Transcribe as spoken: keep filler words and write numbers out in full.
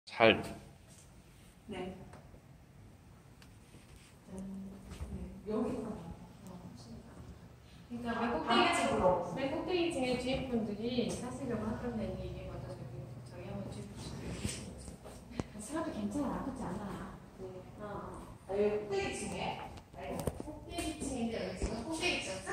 잘. 네. 그러니까 맨 꼭대기, 맨 꼭대기층에 주인분들이 사시려고 하던데 이게 먼저 저기 저희 한번 주입시켜주세요. 사람도 괜찮아, 그렇지 않아? 네. 어. 아, 여기 꼭대기층에? 꼭대기층인데 여기 지금 꼭대기층